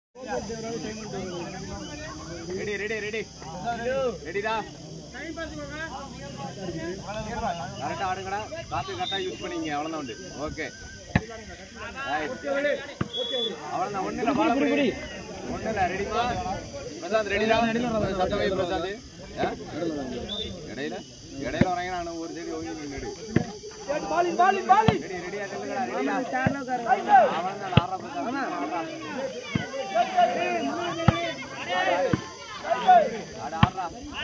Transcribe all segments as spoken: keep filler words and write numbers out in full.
Ready, ready, ready. Ready da. Correct ஆடுங்கடா. Copy கரெக்ட்டா use பண்ணீங்க அவ்வளவுதான் உண்டு. ஓகே. ரைட். அவ்வளவுதான் ஒண்ணு இல்ல பால புடி. ஒண்ணு இல்ல ரெடிமா. பிரசாந்த் ரெடிடா. சத்தவே பிரசாந்த். இடையில இடையில வரங்க நான் ஒரு சைடு ஓங்கி நின்னுடு. பாலிங் பாலிங் பாலிங். ரெடி ரெடியா நில்லுங்கடா ரெடியா. சார்லோ கர. அவ்வளவுதான் ஆறா பிரசாந்த். ஆட ஆடுறா.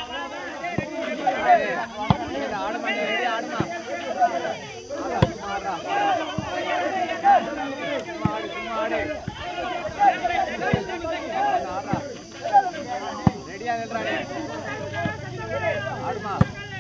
ஆடு மணி ரெடி ஆடுமா. ஆடா ஆடுறா. சும்மா ஆடு சும்மா ஆடு. ஆடுறா. ரெடியா நில்றா நீ. ஆடுமா.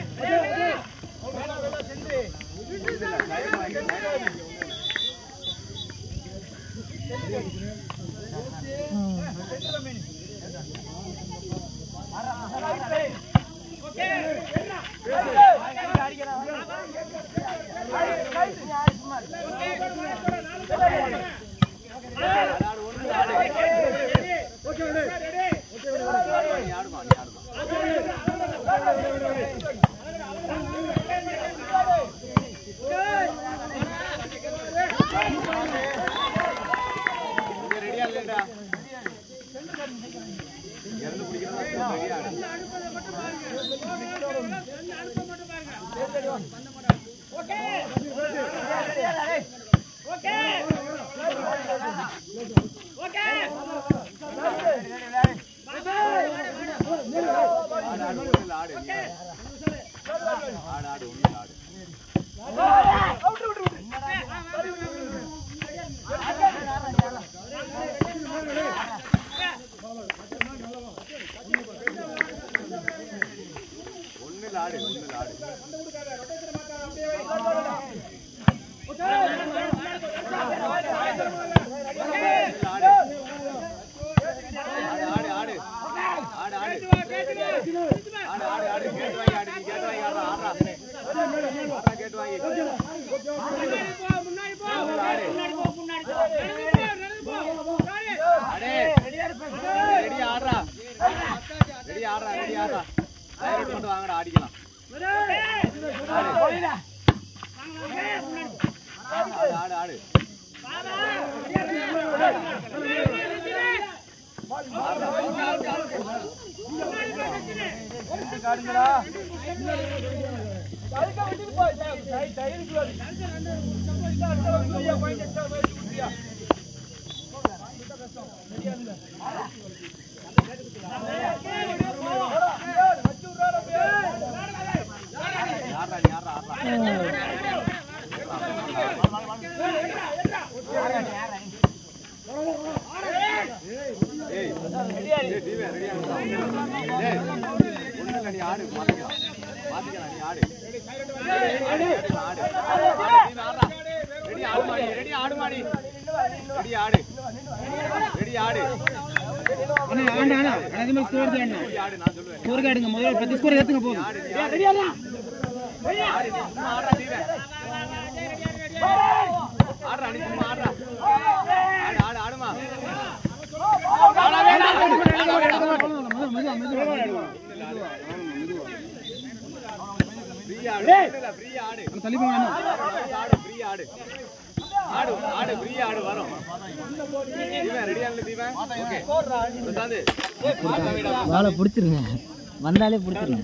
வாளை புடிச்சிருங்க வந்தாலே புடிச்சிருங்க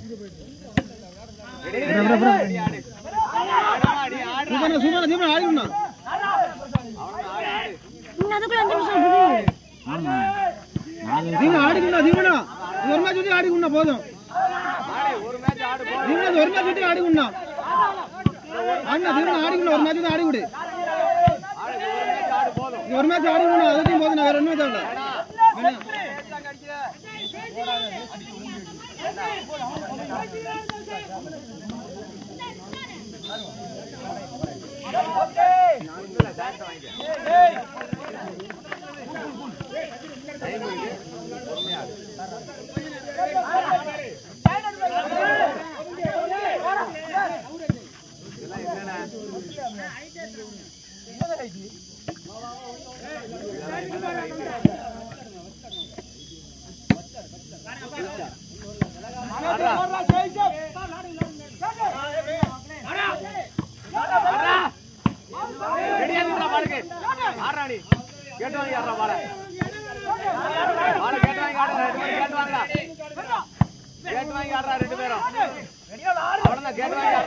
போதும் ஒரு மேட்ச் ஆடிக்குண்ணா அண்ணா ஆடிக்குண்ணா ஒரு மேட்ச் ஆடி விடு ஒரு மேட்ச் ஆடிக்குண்ணா அதையும் போதும் வேற ஒன்றும் தேவை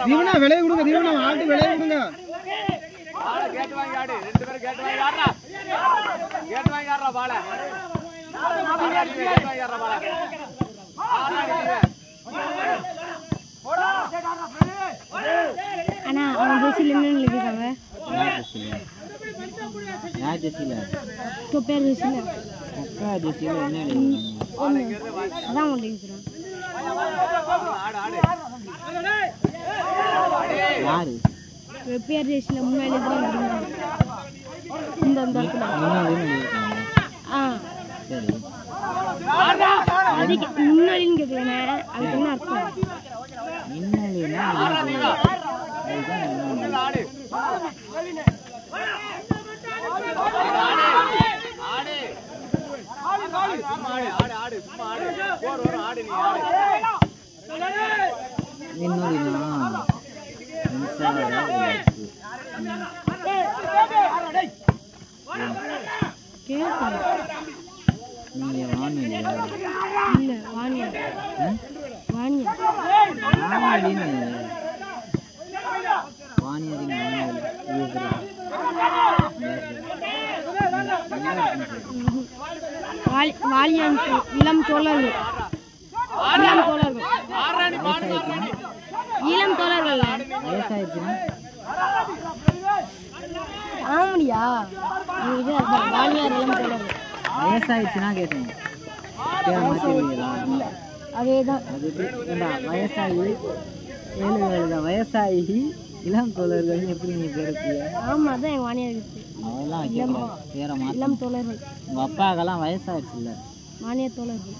தீவனா விளைய கொடுங்க தீவனா ஆட்டு விளைய கொடுங்க பால கேட் வாங்கி ஆடு ரெண்டு பேரும் கேட் வாங்கி ஆடுறா கேட் வாங்கி ஆடுறா பால கேட் வாங்கி ஆடுறா பால அண்ணா அவன் ஜெர்சில என்ன எழுதிருக்காங்க யார் ஜெர்சில தொப்பேர் ஜெர்சில அக்கா ஜெர்சில என்ன எழுதிருக்காங்க அதான் வந்து எழுதிருக்கான் ஆடு ஆடு யாரு தொப்பேர் ஜெர்சில முன்னாடி எழுதிருக்காங்க இந்த அந்த இடத்துல முன்னாடி எழுதிருக்காங்க ஆ சரி அதுக்கு முன்னாடின்னு கேட்கலண்ணே அதுக்கு என்ன அர்த்தம் முன்னாடினா அதுதான் ஆடு ஆடு ஆடு சும்மா ஆடு ஆடு ஆடு சும்மா ஆடு போர் வரும் ஆடு நீ ஆடு இன்னொருனா இன்சாரா கேட்கல நீங்க வாணியா இல்ல வாணியா வாணியா வாணியடின்னு வாணியடின்னு வாலியான் இளம் தோழர்கள் இளம் தோழர்கள் இளம் தோழர்கள் வயசாயிடுச்சுன்னா ஆமாடியா இது வாலியார் இளம் தோழர்கள் வயசாயிடுச்சுன்னா கேட்டேன் பேரை மாற்றிடுவீங்களா அதேதான் அது ஏண்டா வயசாகி ஏழு ஏழுதான் வயசாகி இளம் தோழர்கள் எப்படி நீ பேருப்பிய ஆமா அதான் எங்க வாணியார் இருக்கு அவெல்லாம் வைக்கக்கூடாது பேரை மாற்ற இளம் தோழர்கள் உங்க அப்பாக்கெல்லாம் வயசாயிடுச்சு இல்லை வாணியார் தோழர்கள்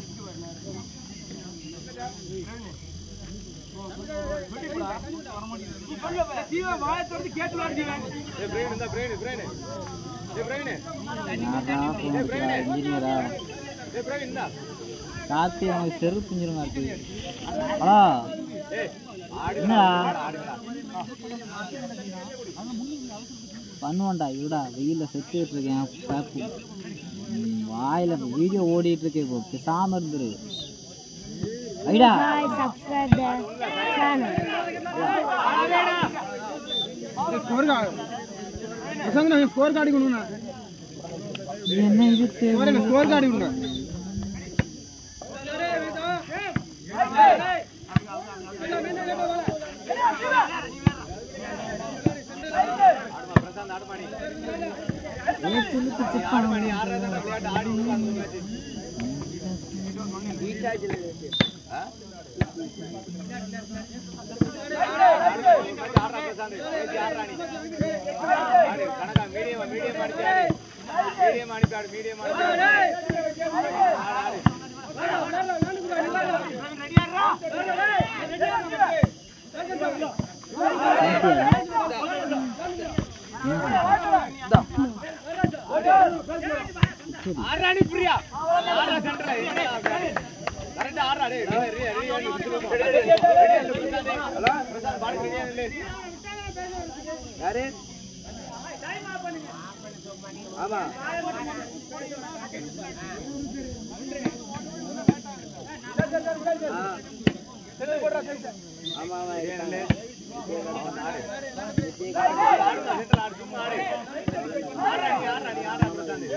இன்ஜினியரா காத்தி அவனுக்கு செரு பிஞ்சிருங்க ஹலோ என்னடா பண்ணுவோண்டா இவடா வெயில செத்துக்கிட்டு இருக்கேன் பாப்பு வாயில வீடியோ ஓடிட்டு இருக்கேன் இப்போ பேசாம இருந்துரு ஐடா subscribe the channel score card பசங்க நான் ஸ்கோர் கார்டு கொடுங்க என்ன இருக்கு ஸ்கோர் ஸ்கோர் கார்டு கொடுங்க ஆறாடி பிரியா ஆறா சென்டர் கரெக்ட் ஆறா டேய் ரெடி ரெடி ஹலோ பிரசாத் பாடி ரெடியா இல்ல யாரே ஆமா செல் போடுறா செல் ஆமா ஆமா இல்ல சென்டர் ஆடு சும்மா ஆடு ஆறாடி ஆறாடி ஆறா பிரசாத்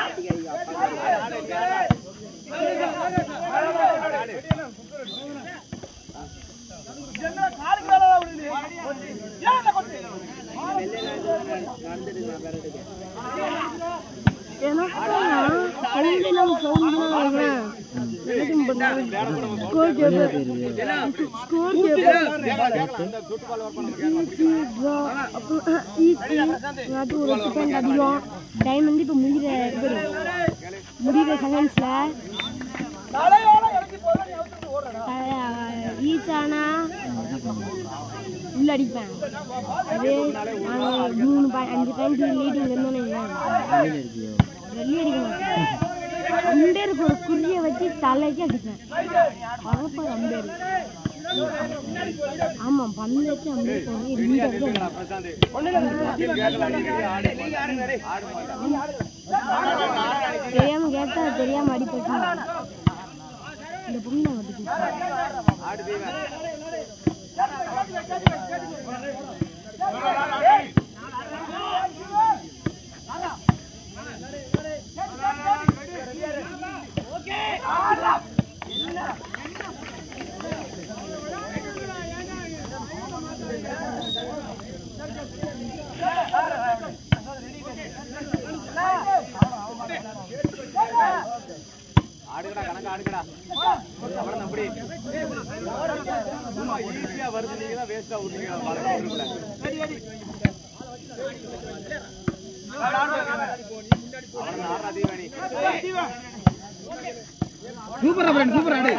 டைம் வந்து இப்போ முடிகிற முடிகிற செகண்ட்ஸ்ல ரீச் ஆனா உள்ள அடிப்பேன். அதே நாங்கள் மூணு பாய் அஞ்சு பாயிண்ட் லீடிங் இருந்தோன்னு வெளியே அடிக்க மாட்டேன். அம்பேருக்கு ஒரு குறியை வச்சு தலைக்கு அடிப்பேன். பரப்பார் அம்பேரு. ஆமாம் பந்து வச்சு அம்பேருக்கு தெரியாம கேட்டா தெரியாம அடிப்பட்டு இந்த பொண்ணு வந்து ஆடுகடா கணக்கு ஆடுகடா அப்புறம் அப்படி சும்மா ஈஸியா வருது நீங்க தான் வேஸ்டா விட்டுருக்கீங்க சூப்பரா ஃப்ரெண்ட் சூப்பரா ஆடு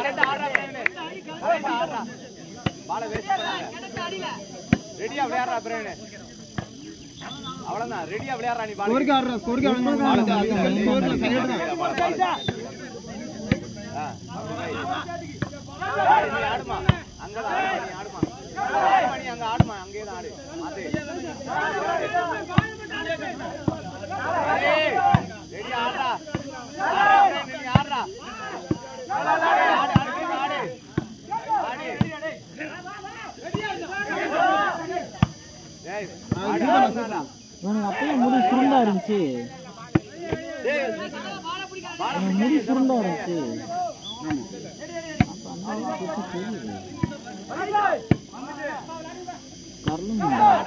பால வேஸ்ட் ரெடியா விளையாடுறா பிரேன் அவ்வளவுதான் ரெடியா விளையாடுறா நீ பால் ஸ்கோருக்கு ஆடுறா ஸ்கோருக்கு ஆடுறா ஸ்கோர்ல சைடு தான் நீ ஆடுமா அங்கதான் ஆடுமா நீ ஆடுமா ஆடுமா நீ அங்க ஆடுமா அங்கே தான் ஆடு ரெடி ஆடுறா நீ ஆடுறா ஆடு ஆடு ஆடு ஏய் ஆடுறா உனக்கு அப்பயே முடி சுருண்டா இருந்துச்சு முடி சுருண்டா இருந்துச்சு கரலும்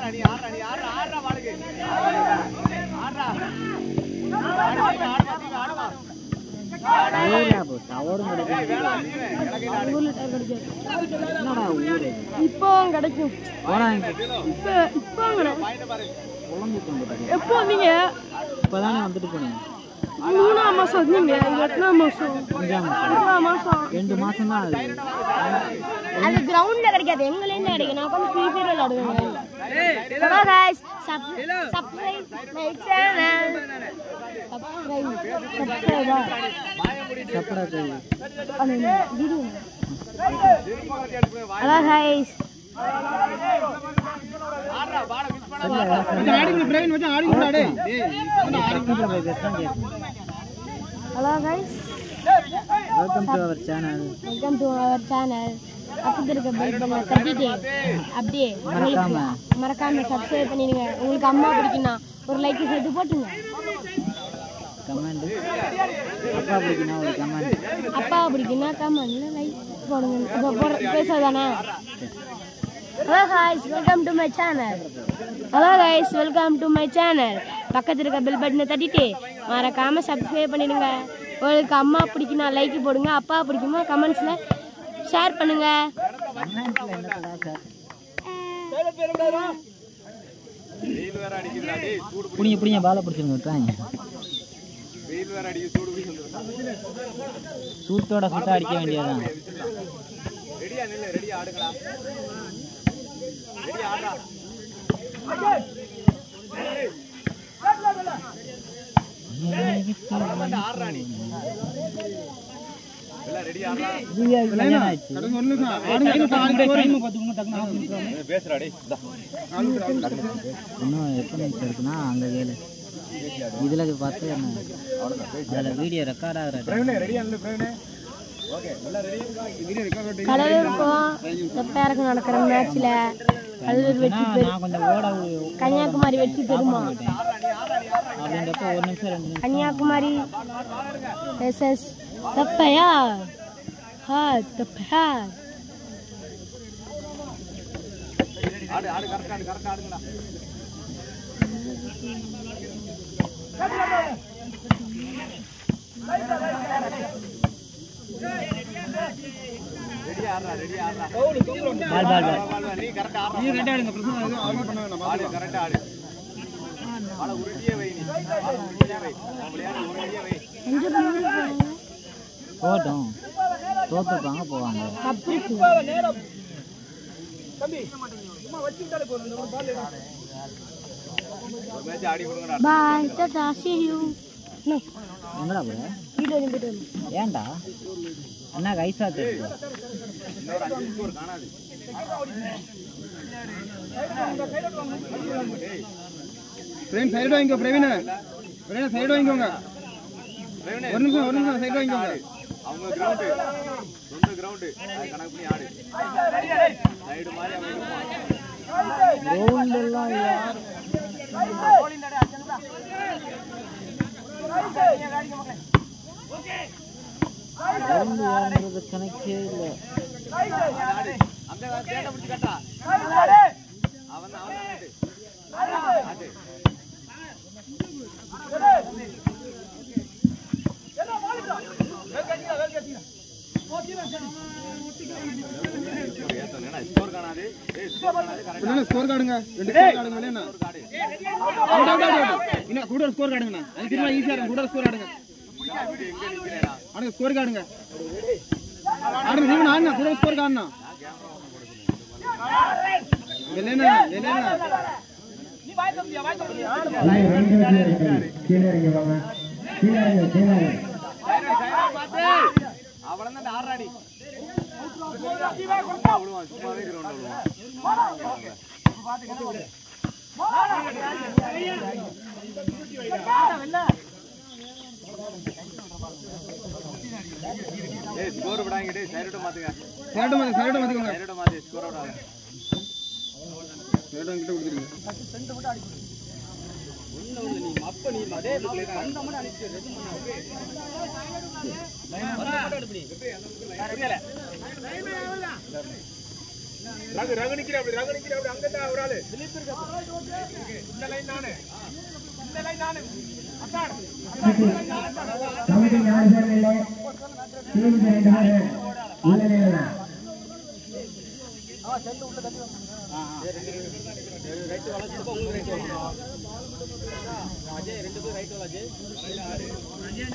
இப்போ கிடைக்கும் இப்போ எப்போ வந்தீங்க இப்பதானே வந்துட்டு போனேன் மூணாம் மாசம் வந்தீங்க எட்டாம் மாசம் அஞ்சாம் அஞ்சாம் மாசம் ரெண்டு மாசம் தான் ஆகுது அது கிரவுண்ட்ல கிடைக்காது எங்களே கிடைக்கும் நான் கொஞ்சம் ஃப்ரீ ஃபயர் விளையாடுவேன் hello guys subscribe my channel subscribe subscribe video hello guys ஆடுறா பால மிஸ் பண்ணாத மச்சான் ஆடிங்க பிரேன் மச்சான் ஆடிங்க ஆடு டேய் hello guys welcome to our channel welcome to our channel பக்கத்துல இருக்க பெல் பட்டனை தட்டிட்டு அப்படியே மறக்காம மறக்காம சப்ஸ்கிரைப் பண்ணிடுங்க உங்களுக்கு அம்மா பிடிக்கும்னா ஒரு லைக் சேர்த்து போட்டுங்க கமெண்ட் அப்பா பிடிக்குன்னா ஒரு கமெண்ட் அப்பா பிடிக்கும்னா கமெண்ட்ல லைக் போடுங்க இப்போ போற பேசாதானே hello guys welcome to my channel hello guys welcome to my channel பக்கத்துல இருக்க பெல் பட்டனை தட்டிட்டு மறக்காம சப்ஸ்கிரைப் பண்ணிடுங்க உங்களுக்கு அம்மா பிடிக்கும்னா லைக் போடுங்க அப்பா பிடிக்குமா கமெண்ட்ஸ்ல ஷேர் பண்ணுங்க கமெண்ட்ல என்னடா சார் வெயில் வேற அடிக்குதுடா டேய் சூடு புடிங்க புடிங்க பால பிடிச்சிருங்க விட்டுறாங்க வெயில் வேற அடிக்குது சூடு பிடிச்சிருந்தா சூட்டோட சுட்டா அடிக்க வேண்டியதான் ரெடியா நில்லு ரெடியா ஆடுங்கடா ரெடி ஆடுறா ஆடுறா நீ எல்லாம் ரெடி ஆடுறா கல்யாணம் ஆயிடுச்சு கடன் ஒண்ணு ஆடுங்க ஆடுங்க டைம் பாத்துங்க டக்குனு பேசுறா டேய் இந்தா இன்னும் எத்தனை நிமிஷம் இருக்குன்னா அங்க கேளு இதுல பார்த்து என்ன அதில் வீடியோ ரெக்கார்ட் ஆகுற பிரவீனே ரெடியா நில்லு பிரவீனே ஓகே எல்லாம் ரெடி வீடியோ ரெக்கார்ட் கடலூருக்கும் செப்பேருக்கு நடக்கிற மேட்ச்ல கடலூர் வெற்றி பெறும் நான் கொஞ்சம் ஓட கன்னியாகுமரி வெற்றி பெறுமா அப்படின்றப்ப ஒரு நிமிஷம் ரெண்டு நிமிஷம் கன்னியாகுமரி எஸ்எஸ் தப்பையா ஹா தப்பையா ஆடு ஆடு கரெக்டா ஆடு கரெக்டா ஆடுங்கடா ரெடி ஆடுறா ரெடி ஆடுறா பால் பால் பால் நீ கரெக்டா ஆடுறா நீ ரெடி ஆடுங்க பிரச்சனை எதுவும் ஆர்டர் பண்ண வேணாம் ஆடு கரெக்டா ஆடு பால உருட்டியே வை நீ பால உருட்டியே வை விளையாடு உருட்டியே வை போட்டோம் தோத்துப்பாங்க போவாங்க கப்பு ஒரு match Aadi கொடுங்கடா bye Tata see you எங்கடா போற வீடியோ எடுத்துட்டு ஏன்டா அண்ணா கைசா தெரியுது இன்னொரு அஞ்சு ஸ்கோர் காணாது பிரேம் சைடு வாங்கிக்கோ பிரவீன பிரவீன சைடு வாங்கிக்கோங்க ஒரு நிமிஷம் ஒரு நிமிஷம் சைடு வாங்கிக்கோங்க. அவங்க கிரவுண்ட் சொந்த கிரவுண்ட் அது கணக்கு பண்ணி ஆடு. சைடு மாதிரி அவங்க கிரவுண்ட் எல்லாம் யார் கிரவுண்ட் யாருன்றது கணக்கே இல்லை. அந்த தேட்டை பிடிச்சி கட்டா அவன் அவன் ஆடு ஆடு ஸ்கோர் காணாது. ஸ்கோர் கார்டுங்க ரெண்டு ஸ்கோர் கார்டுங்க இல்லையா? Out out out. இன்ன கூட ஒரு ஸ்கோர் கார்டுங்க. அது திரும்ப ஈஸியா இருக்கும். கூட ஒரு ஸ்கோர் கார்டுங்க. எங்க நிக்கிறேடா ஆடுங்க ஸ்கோர் கார்டுங்க. ஆடுங்க நீங்க ஆடுங்க கூட ஸ்கோர் கார்டுனா. இல்லைனா இல்லைனா நீ வாய் தம்பியா வாய் தம்பியா. கீழ இறங்கி வாங்க. கீழ இறங்கி கீழ இறங்கி. சைரா சைரா பாத்து அவள தான் ஆறாடி. விடுவான் சும்மாவே கிரவுண்ட் விடுவான். ஏய் ஸ்கோர் விடாங்க டேய் சைரோட மாத்துங்க. சைரோட மாத்து சைரோட மாத்துங்க. சைரோட மாத்து ஸ்கோர் விடாத. சைரோட கிட்ட கொடுத்துருங்க. ரெண்டு மட்டும் அடி கொடு. ஒண்ணு ஒண்ணு நீ மப்ப நீ அதே பிளேல அந்த மட்டும் அடிச்சு ரெடி பண்ணு. லைன் வந்து மட்டும் அடிப்படி. புரியல. ரகு ரகு நிக்கிற அப்படி ரகு நிக்கிற அப்படி அங்க தான் ஒரு ஆளு. திலீப் இருக்கு. இந்த லைன் நானே. இந்த லைன் நானே. அட்டார். கமிட்டி நாலு பேர் இல்ல. டீம் ரெண்டு பேர். ஆளே இல்ல. ஆ செல்ல உள்ள தட்டி வாங்க. ஆ ரைட் வலது பக்கம் உங்களுக்கு ரைட் வாங்க. அஜய் ரெண்டு பேர் ரைட் வாங்க அஜய். அஜய்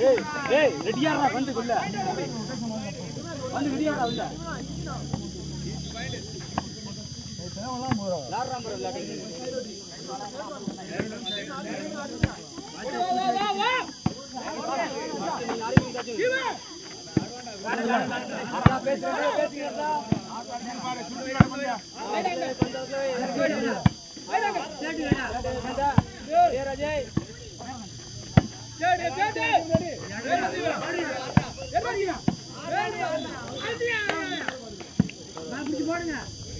ஏய் ஏய் ரெடியாடா வந்து உள்ள வந்து ரெடியாடா உள்ள லாரா மர விளையாடு வா வா வா அண்ணா பேசுறீங்க பேசுங்கடா ஏய் ராஜே டேய் டேய் டேய் ஏறடிங்க ஏறடிங்க நான் புடி போடுங்க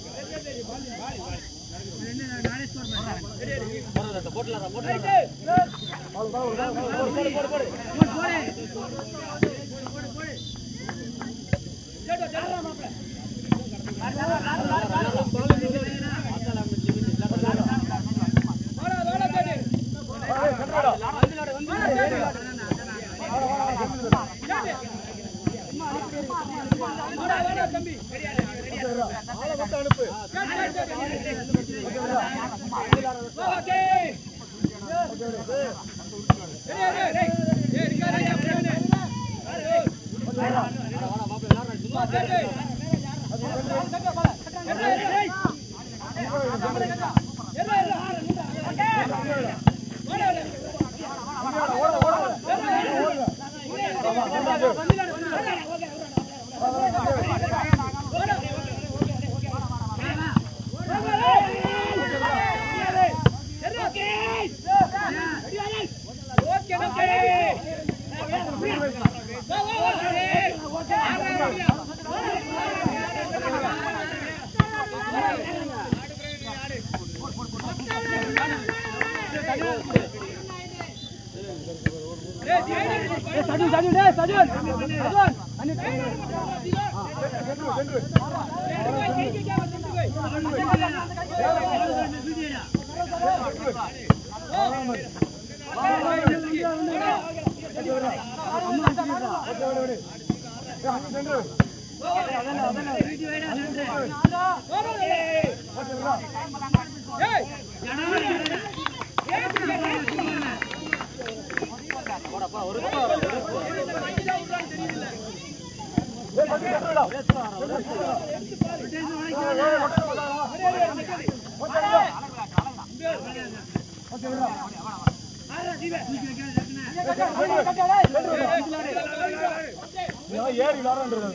என்ன நானே ஸ்கோர் பண்றேன் போடுடா போடுடா போடுடா போடு போடு போடு போடு போடு போடு ஜெடோ ஜெடோ மாப்ள வாடா வாடா ஜெடோ ஏய் கண்டடா வந்துடா வந்துடா வாடா வாடா தம்பி ஆளை வந்து அனுப்பு ஓகே ஏய் ஏய் ஏய் ஏய் நிக்கா நிக்கா பிரேனே வாடா வாடா மாப்ள எல்லாரும் சும்மா டேய் ஏய் Sajun, Sajun, deh, Sajun, Sajun, anu, ஏறி விளையாடுறது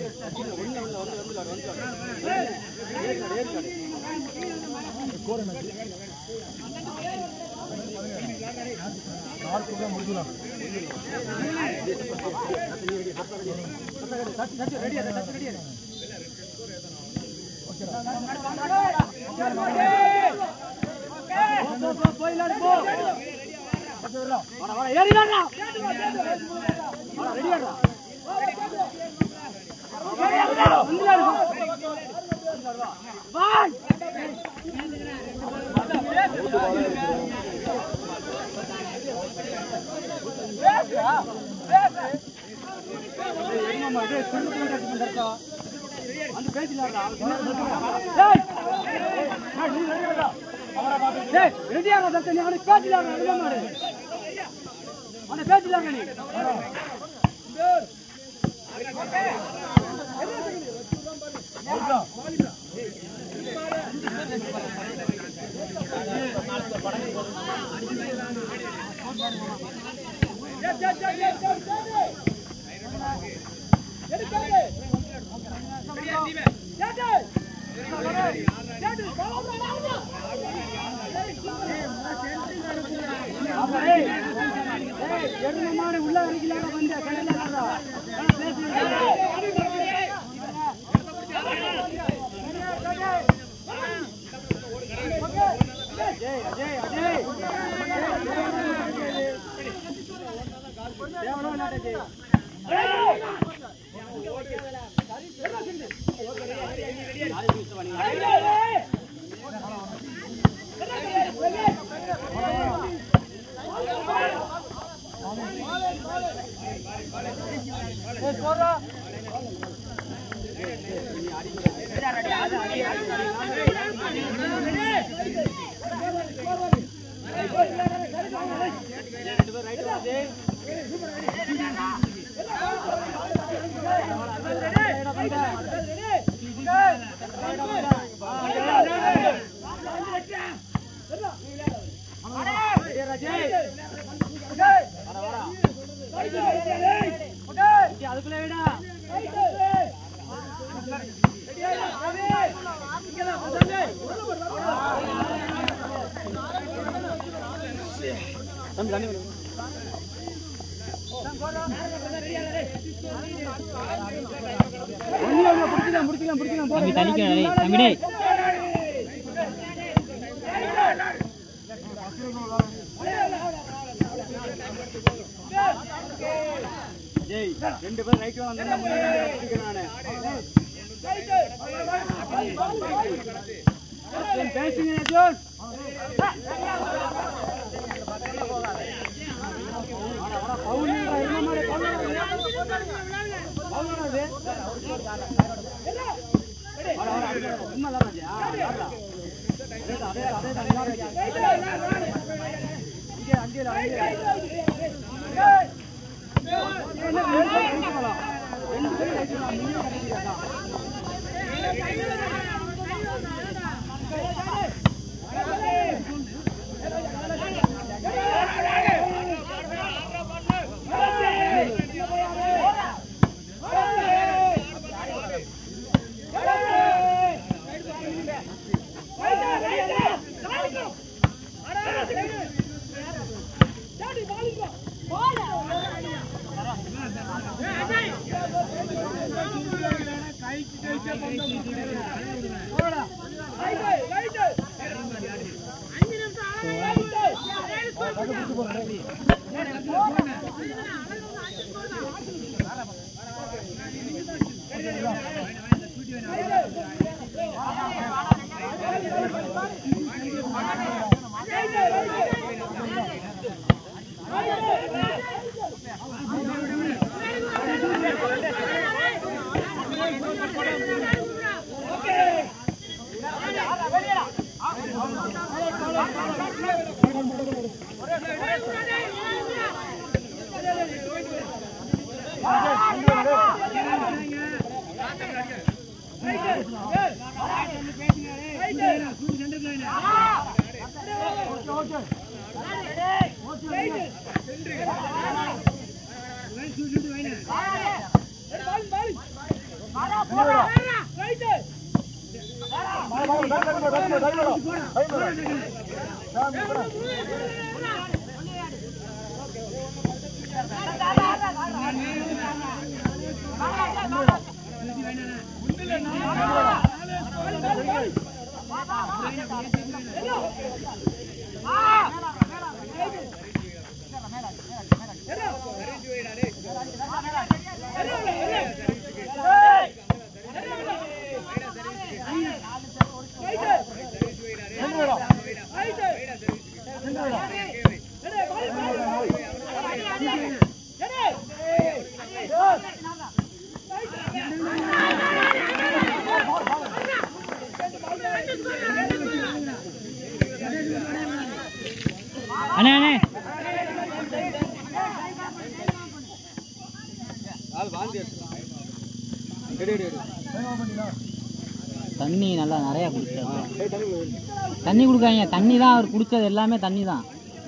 ரெண்டு பேர் ரைட் வாங்க தம்பி தனிக்க தம்பி ஜெய் ரெண்டு பேரும் ரைட் வாங்க நானு பேசுங்க ஜோன் பவுல் என்ன மாதிரி பவுல் அது உண்மை தான் ராஜா அதே அதே தான் இங்கே அங்கே அங்கே அண்ணே அண்ணே தண்ணி நல்லா நிறைய குடிச்சாரு. தண்ணி குடுக்காங்க, தண்ணி தான் அவர் குடிச்சது எல்லாமே தண்ணி தான்.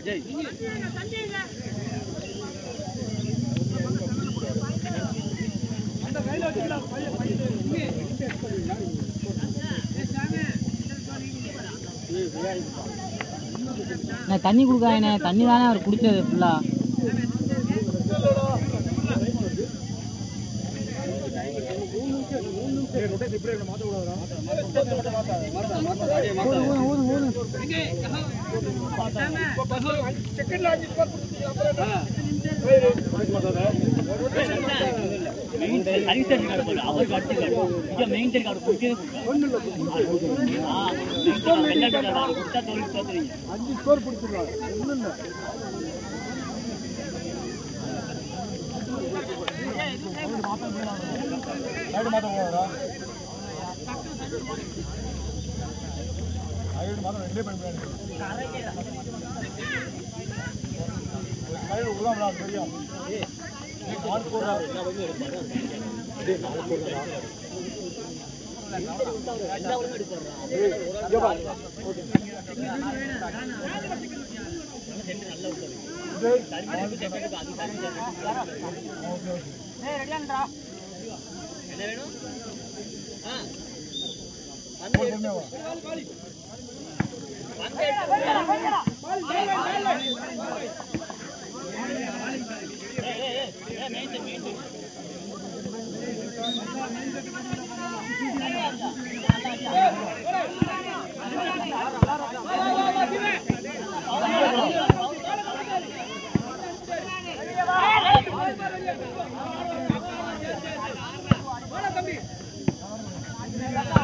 தண்ணி குடுக்காங்க, தண்ணி தானே அவர் குடிச்சது ஃபுல்லா. அஞ்சு ஸ்கோர் பிடிச்சிருக்காங்க. தம்பி